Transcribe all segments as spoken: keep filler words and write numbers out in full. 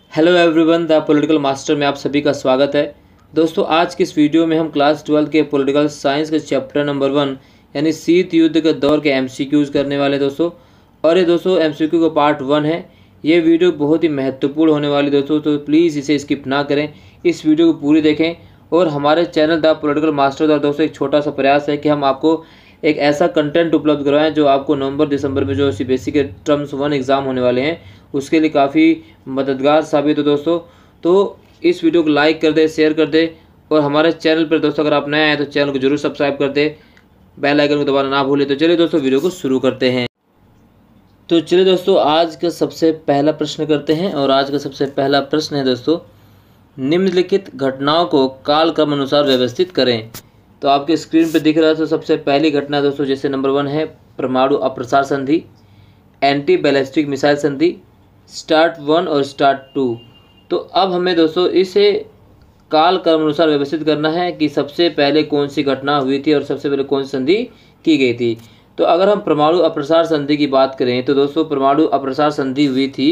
Hello everyone, the political master में आप सभी का स्वागत है। दोस्तों, आज की इस वीडियो में हम क्लास ट्वेल्थ के पॉलिटिकल साइंस के चैप्टर नंबर वन यानी शीत युद्ध के दौर के एमसीक्यूज़ करने वाले दोस्तों। और ये दोस्तों एमसीक्यू का पार्ट वन है। ये वीडियो बहुत ही महत्वपूर्ण होने वाली दोस्तों, तो प्लीज़ इसे स्किप ना करें, इस वीडियो को पूरी देखें। और हमारे चैनल द पॉलिटिकल मास्टर द्वारा दोस्तों एक छोटा सा प्रयास है कि हम आपको एक ऐसा कंटेंट उपलब्ध करवाएं जो आपको नवंबर दिसंबर में जो सीबीएसई के टर्म्स वन एग्ज़ाम होने वाले हैं उसके लिए काफ़ी मददगार साबित हो दोस्तों। तो इस वीडियो को लाइक कर दे, शेयर कर दे, और हमारे चैनल पर दोस्तों अगर आप नए आए तो चैनल को जरूर सब्सक्राइब कर दे, बेल आइकन को दबाना ना भूलें। तो चलिए दोस्तों वीडियो को शुरू करते हैं। तो चलिए दोस्तों आज का सबसे पहला प्रश्न करते हैं। और आज का सबसे पहला प्रश्न है दोस्तों, निम्नलिखित घटनाओं को कालक्रम अनुसार व्यवस्थित करें। तो आपके स्क्रीन पर दिख रहा है। तो सबसे पहली घटना दोस्तों जैसे नंबर वन है परमाणु अप्रसार संधि, एंटी बैलिस्टिक मिसाइल संधि, स्टार्ट वन और स्टार्ट टू। तो अब हमें दोस्तों इसे काल क्रम अनुसार व्यवस्थित करना है कि सबसे पहले कौन सी घटना हुई थी और सबसे पहले कौन सी संधि की गई थी। तो अगर हम परमाणु अप्रसार संधि की बात करें तो दोस्तों परमाणु अप्रसार संधि हुई थी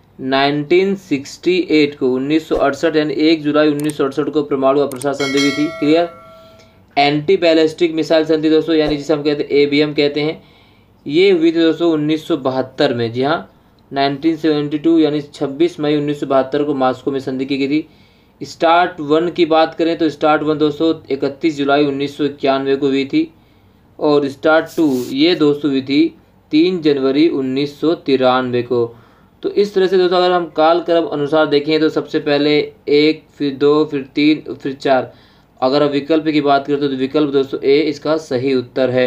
उन्नीस सौ अड़सठ को, उन्नीस सौ अड़सठ यानी एक जुलाई उन्नीस सौ अड़सठ को परमाणु अप्रसार संधि हुई थी। क्लियर। एंटी बैलिस्टिक मिसाइल संधि दोस्तों यानी जिसे हम कहते हैं ए बी एम कहते हैं, ये हुई थी दोस्तों उन्नीस सौ बहत्तर में। जी हाँ, उन्नीस सौ बहत्तर यानी छब्बीस मई उन्नीस सौ बहत्तर को मॉस्को में संधि की गई थी। स्टार्ट वन की बात करें तो स्टार्ट वन दोस्तों इकतीस जुलाई उन्नीस सौ इक्यानवे को हुई थी। और स्टार्ट टू ये दोस्तों हुई थी तीन जनवरी उन्नीस सौ तिरानवे को। तो इस तरह से दोस्तों अगर हम कालक्रम अनुसार देखें तो सबसे पहले एक, फिर दो, फिर तीन, फिर चार। अगर आप विकल्प की बात करें तो विकल्प दोस्तों ए इसका सही उत्तर है।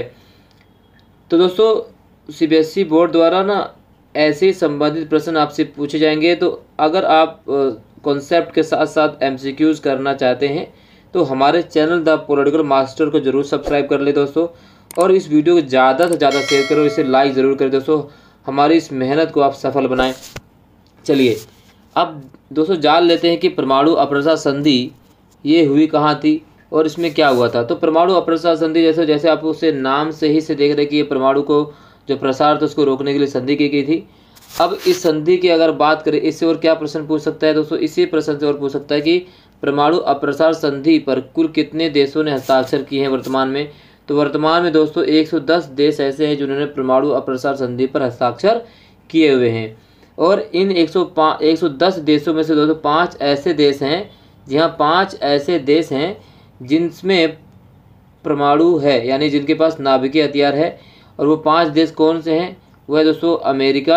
तो दोस्तों सीबीएसई बोर्ड द्वारा ना ऐसे संबंधित प्रश्न आपसे पूछे जाएंगे। तो अगर आप कॉन्सेप्ट के साथ साथ एमसीक्यूज करना चाहते हैं तो हमारे चैनल द पॉलिटिकल मास्टर को जरूर सब्सक्राइब कर ले दोस्तों, और इस वीडियो को ज़्यादा से ज़्यादा शेयर करो, इसे लाइक ज़रूर करें दोस्तों। हमारी इस मेहनत को आप सफल बनाएं। चलिए अब दोस्तों जान लेते हैं कि परमाणु अप्रसार संधि ये हुई कहाँ थी और इसमें क्या हुआ था। तो परमाणु अप्रसार संधि जैसे जैसे आप उसे नाम से ही से देख रहे कि ये परमाणु को जो प्रसार था उसको रोकने के लिए संधि की गई थी। अब इस संधि की अगर बात करें इससे और क्या प्रश्न पूछ सकता है दोस्तों, इसी प्रश्न से और पूछ सकता है कि परमाणु अप्रसार संधि पर कुल कितने देशों ने हस्ताक्षर किए हैं वर्तमान में। तो वर्तमान में दोस्तों एक सौ दस देश ऐसे हैं जिन्होंने परमाणु अप्रसार संधि पर हस्ताक्षर किए हुए हैं। और इन एक सौ दस देशों में से दोस्तों पाँच ऐसे देश हैं, जी हाँ पाँच ऐसे देश हैं जिनमें परमाणु है यानी जिनके पास नाभिकीय हथियार है। और वो पांच देश कौन से हैं? वो है दोस्तों अमेरिका,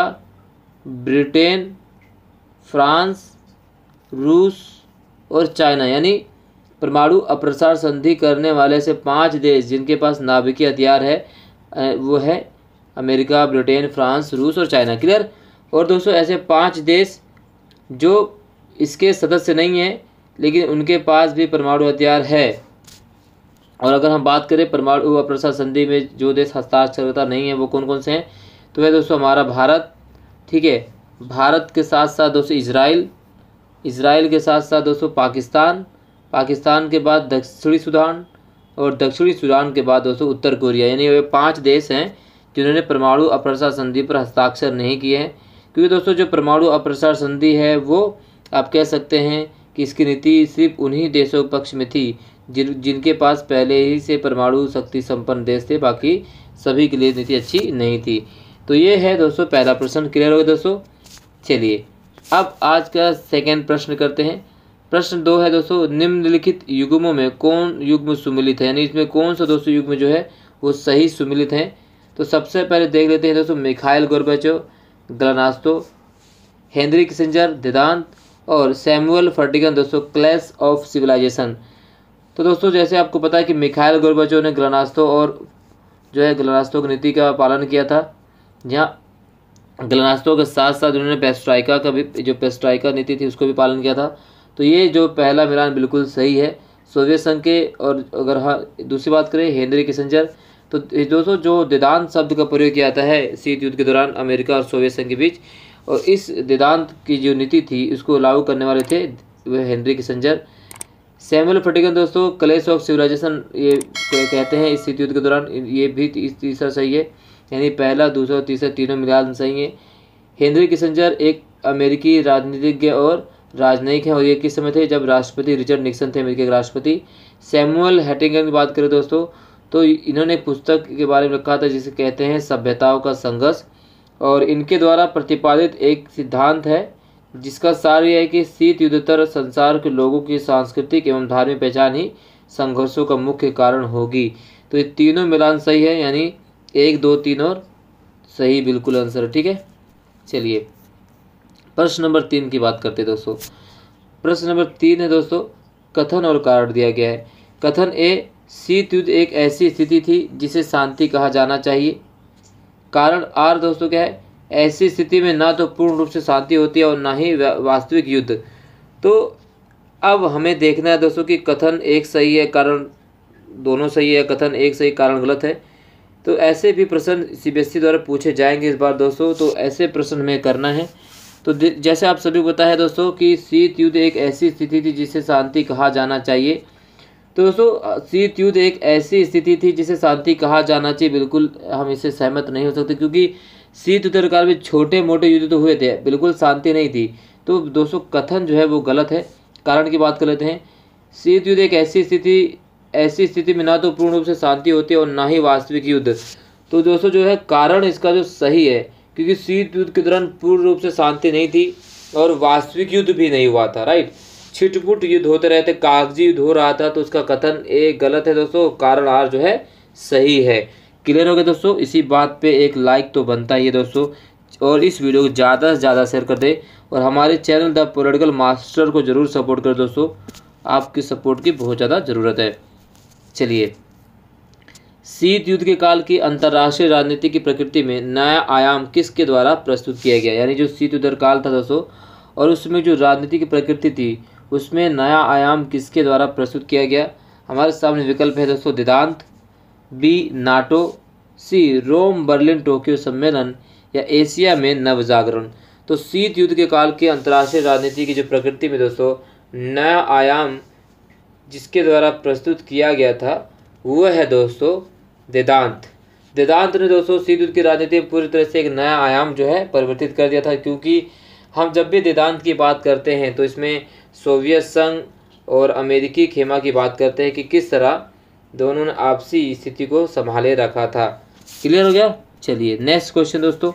ब्रिटेन, फ्रांस, रूस और चाइना। यानी परमाणु अप्रसार संधि करने वाले से पांच देश जिनके पास नाभिकीय हथियार है वो है अमेरिका, ब्रिटेन, फ्रांस, रूस और चाइना। क्लियर। और दोस्तों ऐसे पांच देश जो इसके सदस्य नहीं हैं लेकिन उनके पास भी परमाणु हथियार है। और अगर हम बात करें परमाणु अप्रसार संधि में जो देश हस्ताक्षरकर्ता नहीं है वो कौन कौन से हैं, तो वह दोस्तों हमारा भारत, ठीक है, भारत के साथ साथ दोस्तों इजराइल, इजराइल के साथ साथ दोस्तों पाकिस्तान, पाकिस्तान के बाद दक्षिणी सूडान, और दक्षिणी सूडान के बाद दोस्तों उत्तर कोरिया। यानी वे पाँच देश हैं जिन्होंने परमाणु अप्रसार संधि पर हस्ताक्षर नहीं किए हैं। क्योंकि दोस्तों जो परमाणु अप्रसार संधि है वो आप कह सकते हैं कि इसकी नीति सिर्फ उन्हीं देशों के पक्ष में थी जिन जिनके पास पहले ही से परमाणु शक्ति संपन्न देश थे, बाकी सभी के लिए नीति अच्छी नहीं थी। तो ये है दोस्तों पहला प्रश्न। क्लियर हो गया दोस्तों। चलिए अब आज का सेकेंड प्रश्न करते हैं। प्रश्न दो है दोस्तों, निम्नलिखित युग्मों में कौन युग्म सुमिलित है, यानी इसमें कौन सा दोस्तों युग्म जो है वो सही सुमिलित हैं। तो सबसे पहले देख लेते हैं दोस्तों Mikhail Gorbachev, glasnost, Henry Kissinger, वेदांत, और सैमुअल फर्टिगन दोस्तों क्लैश ऑफ सिविलाइजेशन। तो दोस्तों जैसे आपको पता है कि मिखाइल गोर्बाचोव ने ग्लानास्तो और जो है ग्लानास्तो की नीति का पालन किया था, जहाँ ग्लानास्तो के साथ साथ उन्होंने पेस्ट्राइका का भी जो पेस्ट्राइका नीति थी उसको भी पालन किया था। तो ये जो पहला मिलान बिल्कुल सही है सोवियत संघ के। और अगर हाँ दूसरी बात करें हेनरी किसिंजर, तो दोस्तों जो वेदांत शब्द का प्रयोग किया जाता है शीत युद्ध के दौरान अमेरिका और सोवियत संघ के बीच, और इस वेदांत की जो नीति थी उसको लागू करने वाले थे वह हेनरी किसिंजर। सैमुअल फर्टिगन दोस्तों क्लैश ऑफ सिविलाइजेशन ये कहते हैं इस शीत युद्ध के दौरान, ये भी तीसरा सही है। यानी पहला, दूसरा और तीसरा तीनों मिलान सही है। हेनरी किसिंजर एक अमेरिकी राजनीतिज्ञ और राजनयिक हैं और ये किस समय थे, जब राष्ट्रपति रिचर्ड निक्सन थे अमेरिका के राष्ट्रपति। सैमुअल हंटिंगटन की बात करें दोस्तों तो इन्होंने एक पुस्तक के बारे में लिखा था जिसे कहते हैं सभ्यताओं का संघर्ष, और इनके द्वारा प्रतिपादित एक सिद्धांत है जिसका सार यह है कि शीत युद्धोत्तर संसार के लोगों की सांस्कृतिक एवं धार्मिक पहचान ही संघर्षों का मुख्य कारण होगी। तो ये तीनों मिलान सही है, यानी एक दो तीन और सही बिल्कुल आंसर है। ठीक है, चलिए प्रश्न नंबर तीन की बात करते हैं दोस्तों। प्रश्न नंबर तीन है दोस्तों, कथन और कारण दिया गया है। कथन ए, शीत युद्ध एक ऐसी स्थिति थी जिसे शांति कहा जाना चाहिए। कारण आर दोस्तों क्या है, ऐसी स्थिति में ना तो पूर्ण रूप से शांति होती है और ना ही वास्तविक युद्ध। तो अब हमें देखना है दोस्तों कि कथन एक सही है, कारण दोनों सही है, कथन एक सही कारण गलत है। तो ऐसे भी प्रश्न सीबीएसई द्वारा पूछे जाएंगे इस बार दोस्तों, तो ऐसे प्रश्न हमें करना है। तो जैसे आप सभी को पता है दोस्तों कि शीत युद्ध एक ऐसी स्थिति थी जिसे शांति कहा जाना चाहिए। तो दोस्तों शीत युद्ध एक ऐसी स्थिति थी जिसे शांति कहा जाना चाहिए, बिल्कुल हम इससे सहमत नहीं हो सकते, क्योंकि शीत युद्ध काल में छोटे मोटे युद्ध तो हुए थे, बिल्कुल शांति नहीं थी। तो दोस्तों कथन जो है वो गलत है। कारण की बात कर लेते हैं। शीत युद्ध एक ऐसी स्थिति ऐसी स्थिति में ना तो पूर्ण रूप से शांति होती है और ना ही वास्तविक युद्ध। तो दोस्तों जो है कारण इसका जो सही है, क्योंकि शीत युद्ध के दौरान पूर्ण रूप से शांति नहीं थी और वास्तविक युद्ध भी नहीं हुआ था, राइट। छिटपुट युद्ध होते रहते, कागजी युद्ध हो रहा था, तो उसका कथन एक गलत है दोस्तों, कारण आर जो है सही है। क्लियर हो गया दोस्तों। इसी बात पे एक लाइक तो बनता ही है दोस्तों, और इस वीडियो को ज़्यादा से ज़्यादा शेयर कर दे और हमारे चैनल द पॉलिटिकल मास्टर को जरूर सपोर्ट कर दोस्तों, आपकी सपोर्ट की बहुत ज़्यादा ज़रूरत है। चलिए, शीत युद्ध के काल की अंतर्राष्ट्रीय राजनीति की प्रकृति में नया आयाम किसके द्वारा प्रस्तुत किया गया। यानी जो शीत युद्ध काल था दोस्तों और उसमें जो राजनीति की प्रकृति थी उसमें नया आयाम किसके द्वारा प्रस्तुत किया गया। हमारे सामने विकल्प है दोस्तों, detente, B NATO, C Rome Berlin Tokyo सम्मेलन, या एशिया में नवजागरण। तो शीत युद्ध के काल के अंतर्राष्ट्रीय राजनीति की जो प्रकृति में दोस्तों नया आयाम जिसके द्वारा प्रस्तुत किया गया था वह है दोस्तों वेदांत। वेदांत ने दोस्तों शीत युद्ध की राजनीति में पूरी तरह से एक नया आयाम जो है परिवर्तित कर दिया था, क्योंकि हम जब भी वेदांत की बात करते हैं तो इसमें सोवियत संघ और अमेरिकी खेमा की बात करते हैं कि किस तरह दोनों ने आपसी स्थिति को संभाले रखा था। क्लियर हो गया। चलिए नेक्स्ट क्वेश्चन दोस्तों,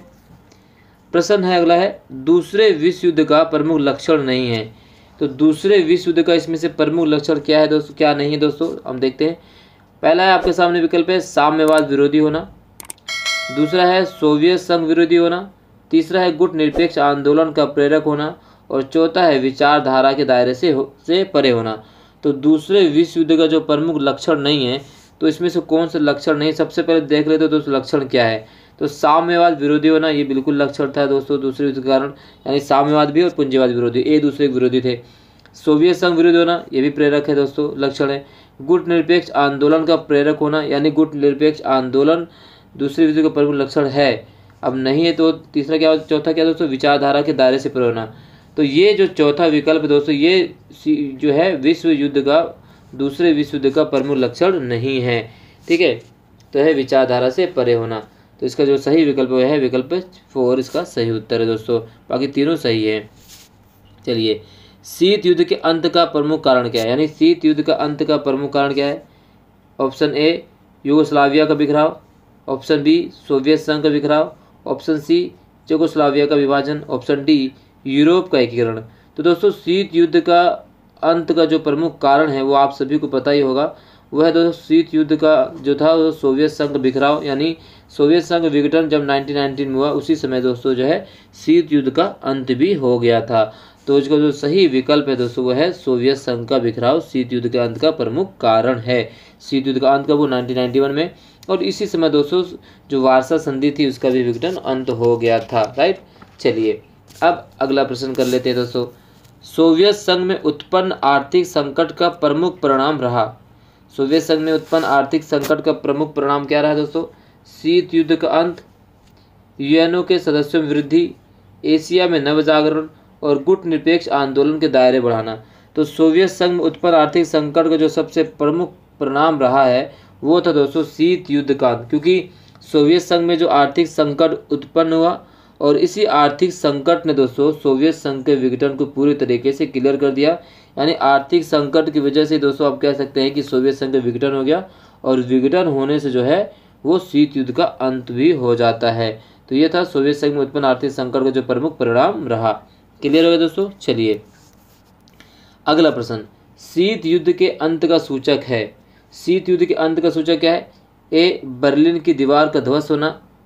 प्रश्न है अगला है, दूसरे विश्व युद्ध का प्रमुख लक्षण नहीं है। तो दूसरे विश्व युद्ध का इसमें से प्रमुख लक्षण क्या है दोस्तों, क्या नहीं है दोस्तों, हम देखते हैं। पहला है आपके सामने विकल्प है साम्यवाद विरोधी होना, दूसरा है सोवियत संघ विरोधी होना, तीसरा है गुट निरपेक्ष आंदोलन का प्रेरक होना, और चौथा है विचारधारा के दायरे से हो, से परे होना। तो दूसरे विश्व युद्ध का जो प्रमुख लक्षण नहीं है, तो इसमें से कौन सा लक्षण नहीं, सबसे पहले देख लेते तो दोस्तों लक्षण क्या है। तो साम्यवाद विरोधी होना ये बिल्कुल लक्षण था दोस्तों दूसरे युद्ध के कारण, यानी साम्यवाद भी और पूंजीवाद विरोधी एक दूसरे के विरोधी थे। सोवियत संघ विरोधी होना ये भी प्रेरक है दोस्तों, लक्षण है। गुट निरपेक्ष आंदोलन का प्रेरक होना, यानी गुट निरपेक्ष आंदोलन दूसरे युद्ध का प्रमुख लक्षण है। अब नहीं है तो तीसरा क्या, चौथा क्या दोस्तों, विचारधारा के दायरे से परे होना। तो ये जो चौथा विकल्प दोस्तों ये जो है विश्व युद्ध का दूसरे विश्व युद्ध का प्रमुख लक्षण नहीं है, ठीक है। तो है विचारधारा से परे होना। तो इसका जो सही विकल्प है विकल्प फोर इसका सही उत्तर है दोस्तों, बाकी तीनों सही है। चलिए, शीत युद्ध के अंत का प्रमुख कारण क्या है, यानी शीत युद्ध का अंत का प्रमुख कारण क्या है। ऑप्शन ए यूगोस्लाविया का बिखराव, ऑप्शन बी सोवियत संघ का बिखराव, ऑप्शन सी चेकोस्लाविया का विभाजन, ऑप्शन डी यूरोप का एकीकरण। तो दोस्तों शीत युद्ध का अंत का जो प्रमुख कारण है वो आप सभी को पता ही होगा, वह दोस्तों शीत युद्ध का जो था वो सोवियत संघ बिखराव, यानी सोवियत संघ विघटन जब नाइनटीन नाइनटीन में हुआ उसी समय दोस्तों जो है शीत युद्ध का अंत भी हो गया था। तो इसका जो सही विकल्प है दोस्तों वह है सोवियत संघ का बिखराव शीत युद्ध के अंत का प्रमुख कारण है। शीत युद्ध का अंत का वो नाइनटीन नाइंटी वन में, और इसी समय दोस्तों जो वार्सा संधि थी उसका भी विघटन अंत हो गया था, राइट। चलिए अब अगला प्रश्न कर लेते हैं दोस्तों, सोवियत संघ में उत्पन्न आर्थिक संकट का प्रमुख परिणाम रहा। सोवियत संघ में उत्पन्न आर्थिक संकट का प्रमुख परिणाम क्या रहा दोस्तों, शीत युद्ध का अंत, यूएनओ के सदस्यों में वृद्धि, एशिया में नवजागरण, और गुट निरपेक्ष आंदोलन के दायरे बढ़ाना। तो सोवियत संघ में उत्पन्न आर्थिक संकट का जो सबसे प्रमुख परिणाम रहा है वो था दोस्तों शीत युद्ध का अंत, क्योंकि सोवियत संघ में जो आर्थिक संकट उत्पन्न हुआ और इसी आर्थिक संकट ने दोस्तों सोवियत संघ के विघटन को पूरी तरीके से क्लियर कर दिया। यानी आर्थिक संकट की वजह से दोस्तों आप कह सकते हैं कि सोवियत संघ का विघटन हो गया, और विघटन होने से जो है वो शीत युद्ध का अंत भी हो जाता है। तो ये था सोवियत संघ में उत्पन्न आर्थिक संकट का जो प्रमुख परिणाम रहा। क्लियर हो गया दोस्तों। चलिए अगला प्रश्न, शीत युद्ध के अंत का सूचक है। शीत युद्ध के अंत का सूचक क्या है? ए बर्लिन की दीवार का ध्वस्त होना,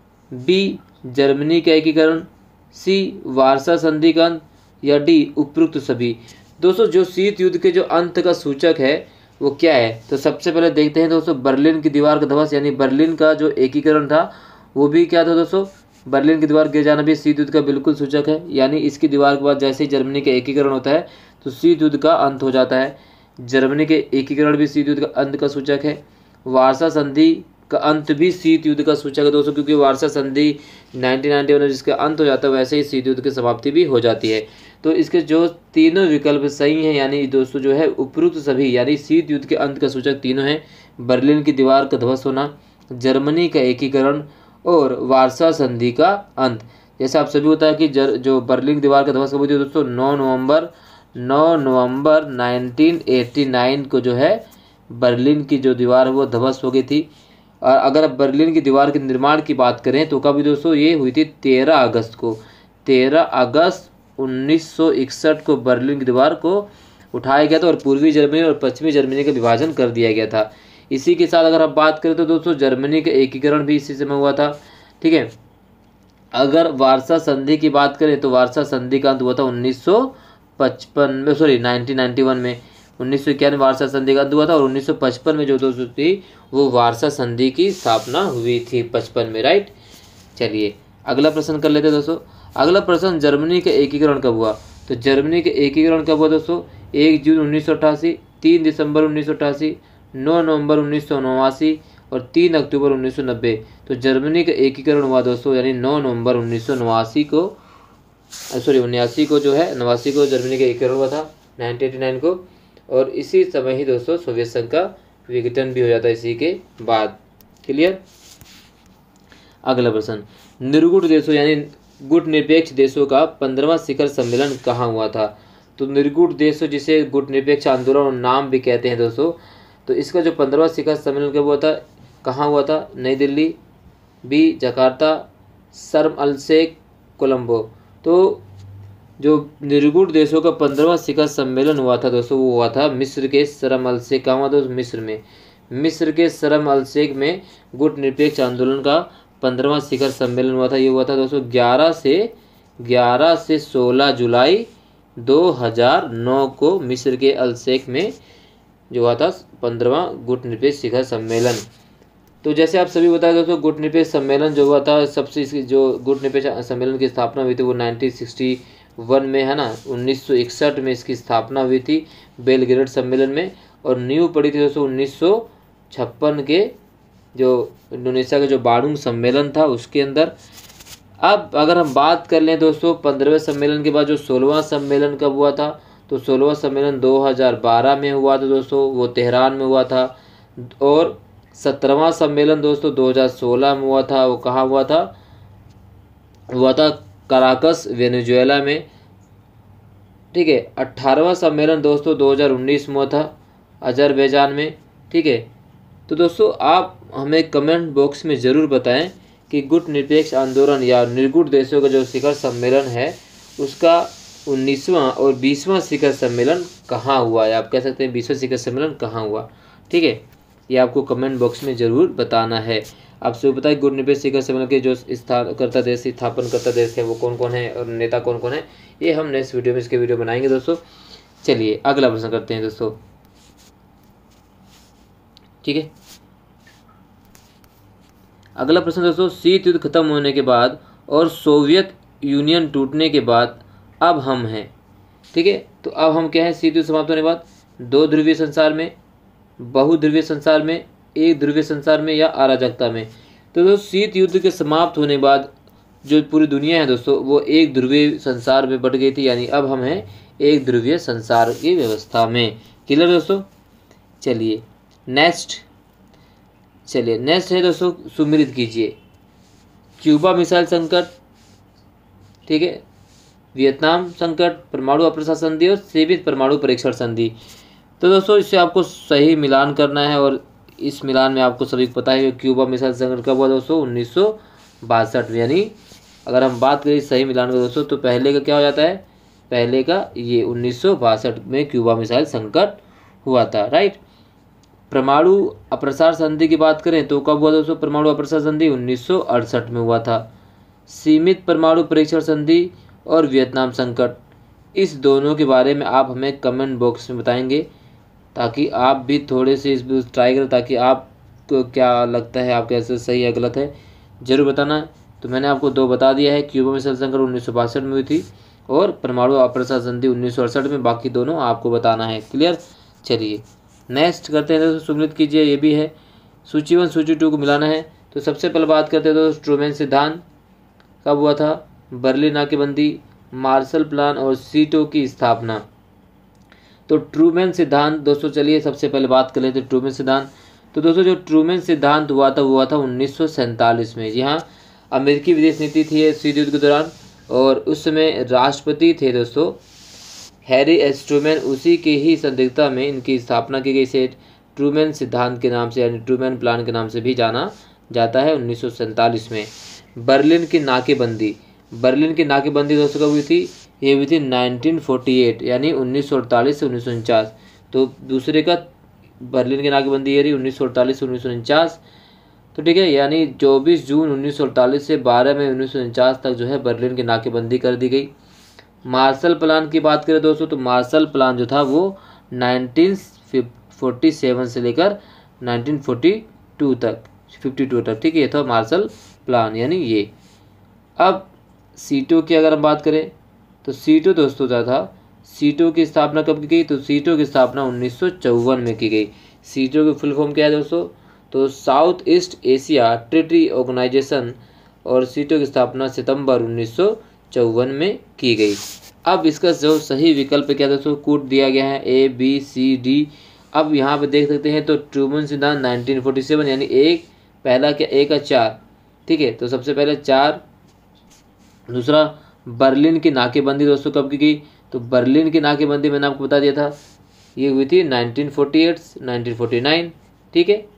बी जर्मनी का एकीकरण, सी वार्सा संधि का अंत, या डी उपरोक्त सभी। दोस्तों जो शीत युद्ध के जो अंत का सूचक है वो क्या है? तो सबसे पहले देखते हैं दोस्तों बर्लिन की दीवार का ध्वस्त, यानी बर्लिन का जो एकीकरण था वो भी क्या था दोस्तों? बर्लिन की दीवार गिर जाना भी शीत युद्ध का बिल्कुल सूचक है। यानी इसकी दीवार के बाद जैसे ही जर्मनी का एकीकरण होता है तो शीत युद्ध का अंत हो जाता है। जर्मनी के एकीकरण भी शीत युद्ध का अंत का सूचक है। वार्सा संधि का अंत भी शीत युद्ध का सूचक है दोस्तों, क्योंकि वार्सा संधि नाइनटीन नाइंटी वन में जिसका अंत हो जाता है वैसे ही शीत युद्ध की समाप्ति भी हो जाती है। तो इसके जो तीनों विकल्प सही हैं, यानी दोस्तों जो है उपरोक्त सभी, यानी शीत युद्ध के अंत का सूचक तीनों हैं, बर्लिन की दीवार का ध्वस्त होना, जर्मनी का एकीकरण और वार्सा संधि का अंत। जैसे आप सभी होता है कि जर जो बर्लिन की दीवार का ध्वस्त कब हुई थी दोस्तों? नौ नवंबर नौ नवंबर नाइनटीन एटी नाइन को जो है बर्लिन की जो दीवार है वो ध्वस्त हो गई थी। और अगर आप बर्लिन की दीवार के निर्माण की बात करें तो कभी दोस्तों ये हुई थी तेरह अगस्त को। तेरह अगस्त उन्नीस सौ इकसठ को बर्लिन की दीवार को उठाया गया था और पूर्वी जर्मनी और पश्चिमी जर्मनी का विभाजन कर दिया गया था। इसी के साथ अगर आप बात करें तो दोस्तों जर्मनी का एकीकरण भी इसी समय हुआ था। ठीक है, अगर वार्सा संधि की बात करें तो वार्सा संधि का अंत हुआ था उन्नीस सौ पचपन में, सॉरी नाइनटीन नाइंटी वन में। उन्नीस सौ इक्यानवे वार्सा संधि का अंत हुआ था और उन्नीस सौ पचपन में जो दोस्तों थी वो वार्सा संधि की स्थापना हुई थी पचपन में, राइट। चलिए अगला प्रश्न कर लेते हैं दोस्तों। अगला प्रश्न, जर्मनी का एकीकरण कब हुआ? तो जर्मनी के एकीकरण कब हुआ दोस्तों? एक जून उन्नीस सौ अट्ठासी, तीन दिसंबर उन्नीस सौ अट्ठासी, नौ नवंबर उन्नीस सौ नवासी और तीन अक्टूबर उन्नीस सौ नब्बे। तो जर्मनी का एकीकरण हुआ दोस्तों यानी नौ नवंबर उन्नीस सौ नवासी को, सॉरी उन्यासी को जो है नवासी को जर्मनी का एकीकरण हुआ था नाइनटीन एटी नाइन को। और इसी समय ही दोस्तों सोवियत संघ का विघटन भी हो जाता है इसी के बाद। क्लियर। अगला प्रश्न, निर्गुट देशों यानी गुट निरपेक्ष देशों का पंद्रहवां शिखर सम्मेलन कहाँ हुआ था? तो निर्गुट देशों जिसे गुट निरपेक्ष आंदोलन और नाम भी कहते हैं दोस्तों, तो इसका जो पंद्रहवां शिखर सम्मेलन कब हुआ था, कहाँ हुआ था? नई दिल्ली, बी जकार्ता, शर्म अल शेख, कोलंबो। तो जो निर्गुट देशों का पंद्रहवां शिखर सम्मेलन हुआ था दोस्तों वो हुआ था मिस्र के शर्म अल शेख। कहाँ हुआ दोस्तों? मिस्र में। मिस्र के शर्म अल शेख में गुट निरपेक्ष आंदोलन का पंद्रहवां शिखर सम्मेलन हुआ था। ये हुआ था दोस्तों ग्यारह से ग्यारह से सोलह जुलाई दो हज़ार नौ को मिस्र के अल शेख में जो हुआ था पंद्रहवां गुट निरपेक्ष शिखर सम्मेलन। तो जैसे आप सभी बताए दोस्तों गुट निरपेक्ष सम्मेलन जो हुआ था, सबसे इसकी जो गुट निरपेक्ष सम्मेलन की स्थापना हुई थी वो नाइनटीन सिक्सटी वन में है ना, उन्नीस सौ इकसठ में इसकी स्थापना हुई थी बेलग्रेड सम्मेलन में। और नींव पड़ी थी दोस्तों उन्नीस सौ छप्पन के जो इंडोनेशिया का जो बांडुंग सम्मेलन था उसके अंदर। अब अगर हम बात कर लें दोस्तों पंद्रहवें सम्मेलन के बाद जो सोलहवां सम्मेलन कब हुआ था, तो सोलहवां सम्मेलन दो हज़ार बारह में हुआ था दोस्तों, वो तेहरान में हुआ था। और सत्रहवां सम्मेलन दोस्तों दो हज़ार सोलह में हुआ था, वो कहाँ हुआ था? हुआ था कराकस वेनेजुएला में। ठीक है, अट्ठारहवां सम्मेलन दोस्तों दो हज़ार उन्नीस में हुआ था अजरबैजान में। ठीक है, तो दोस्तों आप हमें कमेंट बॉक्स में ज़रूर बताएं कि गुट निरपेक्ष आंदोलन या निर्गुट देशों का जो शिखर सम्मेलन है उसका उन्नीसवां और बीसवां शिखर सम्मेलन कहाँ हुआ है? आप कह सकते हैं बीसवां शिखर सम्मेलन कहाँ हुआ। ठीक है, ये आपको कमेंट बॉक्स में ज़रूर बताना है। आपसे बताइए गुट निरपेक्ष शिखर सम्मेलन के जो स्थापनकर्ता देश स्थापन करता देश है वो कौन कौन है और नेता कौन कौन है, ये हम नेक्स्ट वीडियो में इसके वीडियो बनाएंगे दोस्तों। चलिए अगला प्रश्न करते हैं दोस्तों। ठीक है, अगला प्रश्न दोस्तों, शीत युद्ध खत्म होने के बाद और सोवियत यूनियन टूटने के बाद अब हम हैं। ठीक है, तो अब हम क्या है? शीत युद्ध समाप्त होने के बाद दो ध्रुवीय संसार में, बहुध्रुवीय संसार में, एक ध्रुवीय संसार में या अराजकता में। तो दोस्तों शीत युद्ध के समाप्त होने के बाद जो पूरी दुनिया है दोस्तों वो एक ध्रुवीय संसार में बट गई थी, यानी अब हम हैं एक ध्रुवीय संसार की व्यवस्था में। क्लियर दोस्तों। चलिए नेक्स्ट चलिए नेक्स्ट है दोस्तों, सुमेलित कीजिए। क्यूबा मिसाइल संकट, ठीक है। वियतनाम संकट, परमाणु अप्रसार संधि और सीमित परमाणु परीक्षण संधि। तो दोस्तों इससे आपको सही मिलान करना है और इस मिलान में आपको सभी को पता है कि क्यूबा मिसाइल संकट कब हुआ दोस्तों, उन्नीस सौ बासठ में। यानी अगर हम बात करें सही मिलान का दोस्तों तो पहले का क्या हो जाता है, पहले का ये उन्नीस सौ बासठ में क्यूबा मिसाइल संकट हुआ था, राइट। परमाणु अप्रसार संधि की बात करें तो कब हुआ दोस्तों, परमाणु अप्रसार संधि उन्नीस सौ अड़सठ में हुआ था। सीमित परमाणु परीक्षण संधि और वियतनाम संकट, इस दोनों के बारे में आप हमें कमेंट बॉक्स में बताएंगे ताकि आप भी थोड़े से इस ट्राई करें, ताकि आपको क्या लगता है, आप कैसे सही है गलत है ज़रूर बताना। तो मैंने आपको दो बता दिया है, क्यूबा मिसाइल संकट उन्नीस सौ बासठ में हुई थी और परमाणु अप्रसार संधि उन्नीस सौ अड़सठ में, बाकी दोनों आपको बताना है। क्लियर। चलिए नेक्स्ट करते हैं दोस्तों, सुमित कीजिए, ये भी है सूची वन सूची टू को मिलाना है। तो सबसे पहले बात करते हैं दोस्तों ट्रूमैन सिद्धांत कब हुआ था, बर्लिन नाकेबंदी, मार्शल प्लान और सीटों की स्थापना। तो ट्रूमैन सिद्धांत दोस्तों, चलिए सबसे पहले बात कर लेते हैं ट्रूमैन सिद्धांत। तो दोस्तों जो ट्रूमैन सिद्धांत हुआ था वो हुआ था उन्नीस सौ सैंतालीस में। जी हाँ, अमेरिकी विदेश नीति थी शीत युद्ध के दौरान और उस समय राष्ट्रपति थे दोस्तों हैरी एस ट्रूमैन, उसी के ही संदिग्धता में इनकी स्थापना की गई। इसे ट्रूमैन सिद्धांत के नाम से यानी ट्रूमैन प्लान के नाम से भी जाना जाता है। उन्नीस सौ सैंतालीस में बर्लिन की नाकेबंदी, बर्लिन की नाकेबंदी दोस्तों कब हुई थी, ये हुई थी उन्नीस सौ अड़तालीस यानी उन्नीस सौ अड़तालीस से उन्नीस सौ उनचास। तो दूसरे का बर्लिन की नाकेबंदी ये रही उन्नीस सौ अड़तालीस से उन्नीस सौ उनचास। तो ठीक है, यानी चौबीस जून उन्नीस सौ अड़तालीस से बारह मई उन्नीस सौ उनचास तक जो है बर्लिन की नाकेबंदी कर दी गई। मार्शल प्लान की बात करें दोस्तों तो मार्शल प्लान जो था वो उन्नीस सौ सैंतालीस से लेकर उन्नीस सौ बयालीस तक बावन तक, ठीक है, ये था मार्शल प्लान यानी ये। अब सीटों की अगर हम बात करें तो सीटों दोस्तों क्या था, सीटों की स्थापना कब की गई, तो सीटों की स्थापना उन्नीस सौ चौवन में की गई। सीटों की फुल फॉर्म क्या है दोस्तों, तो South East Asia Treaty Organisation, और सीटों की स्थापना सितंबर उन्नीस सौ चौवन में की गई। अब इसका जो सही विकल्प क्या दोस्तों, कूट दिया गया है ए बी सी डी। अब यहाँ पे देख सकते हैं तो ट्रूमैन सिद्धांत उन्नीस सौ सैंतालीस यानी एक पहला क्या, एक का चार, ठीक है, तो सबसे पहले चार। दूसरा बर्लिन की नाकेबंदी दोस्तों कब की गई, तो बर्लिन की नाकेबंदी मैंने आपको बता दिया था ये हुई थी उन्नीस सौ अड़तालीस उन्नीस सौ उनचास, ठीक है।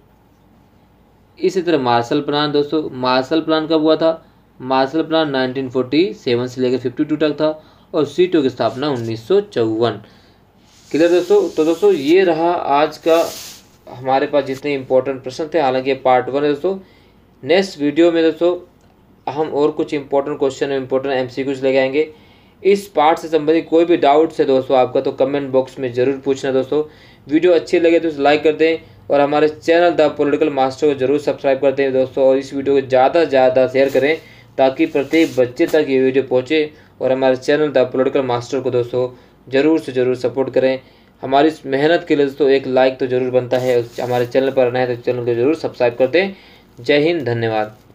इसी तरह मार्शल प्लान दोस्तों, मार्शल प्लान कब हुआ था, मार्शल प्लान उन्नीस सौ सैंतालीस से लेकर बावन तक था और सीटों की स्थापना उन्नीस सौ चौवन। क्लियर दोस्तों। तो दोस्तों ये रहा आज का हमारे पास जितने इंपॉर्टेंट प्रश्न थे, हालांकि पार्ट वन है दोस्तों। नेक्स्ट वीडियो में दोस्तों हम और कुछ इंपॉर्टेंट क्वेश्चन इंपॉर्टेंट एमसीक्यूज लेके आएंगे। इस पार्ट से संबंधित कोई भी डाउट्स है दोस्तों आपका तो कमेंट बॉक्स में ज़रूर पूछना दोस्तों। वीडियो अच्छी लगे तो लाइक कर दें और हमारे चैनल द पॉलिटिकल मास्टर को जरूर सब्सक्राइब कर दें दोस्तों, और इस वीडियो को ज़्यादा से ज़्यादा शेयर करें ताकि प्रत्येक बच्चे तक ये वीडियो पहुँचे, और हमारे चैनल द पॉलिटिकल मास्टर को दोस्तों ज़रूर से ज़रूर सपोर्ट करें। हमारी इस मेहनत के लिए दोस्तों एक लाइक तो ज़रूर बनता है। हमारे चैनल पर आना है तो चैनल को ज़रूर सब्सक्राइब कर दें। जय हिंद, धन्यवाद।